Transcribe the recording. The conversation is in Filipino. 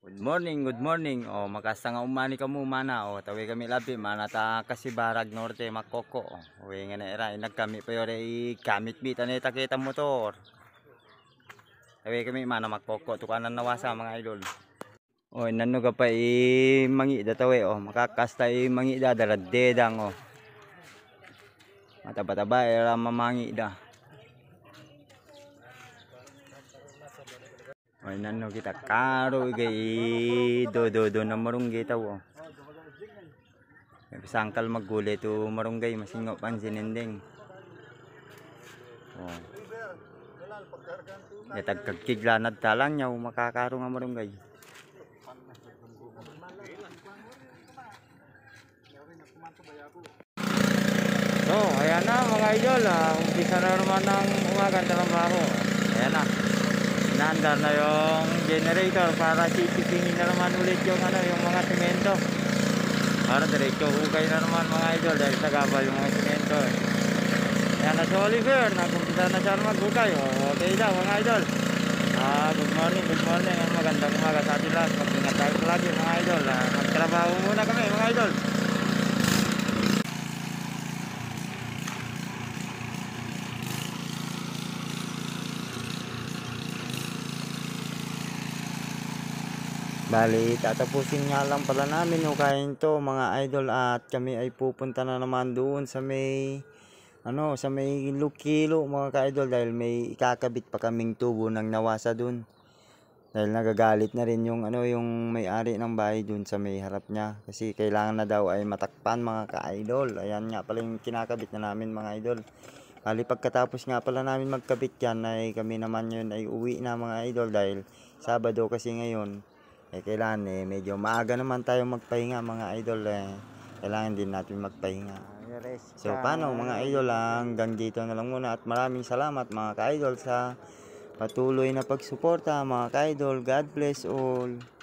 Good morning. O makasanga umani ka mo mana o tawi kami labi manata Kasibarag Norte Makoko. O nga na era nagkami pa yore gamit bitan eta kita motor. Tawi kami mana Makoko tukanan nawasa mga idol. O nano ka pa mangida tawi o makakasta mangida daladedang o. Mataba-taba era mamangida. Ay nano kita karo gay do na marunggay tawo. Sangkal maggulay to marunggay masingo pansininding. Oh. Ya tagkagkiglanad talang nyaw makakaro nga marunggay. So, ayan na mga idol, umpisa na naman ng umagang trabaho. Ayan na. Nandar na yung generator para sisipingin na naman ulit yung yung mga semento. Para diretso hukay na naman mga idol dahil sa gabal yung mga semento. Yan na si Oliver, nag-umpisa na siya maghukay. Okay daw mga idol. Good morning. Magandang umaga sa atin lahat. Mag-ingat tayo lagi mga idol. Magtrabaho muna kami mga idol. Bali, tatapusin nga lang pala namin hukayin to mga idol at kami ay pupunta na naman doon sa may sa may Lukilo mga ka-idol dahil may ikakabit pa kaming tubo ng nawasa doon. Dahil nagagalit na rin yung yung may-ari ng bahay doon sa may harap niya kasi kailangan na daw ay matakpan mga ka-idol. Ayan nga pala yung kinakabit na namin mga idol. Bali, pagkatapos nga pala namin magkabit yan ay kami naman yun ay uwi na mga idol dahil Sabado kasi ngayon. Kailangan medyo maaga naman tayo magpahinga mga idol kailangan din natin magpahinga. So paano mga idol, hanggang dito na lang muna at maraming salamat mga ka-idol sa patuloy na pagsuporta mga ka-idol. God bless all.